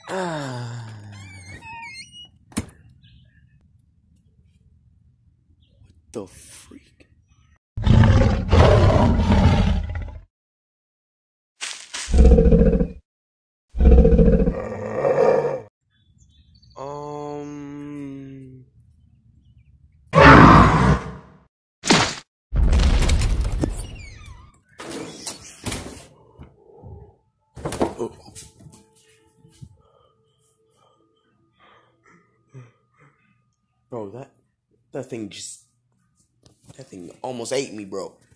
What the freak? Bro, that thing almost ate me, bro.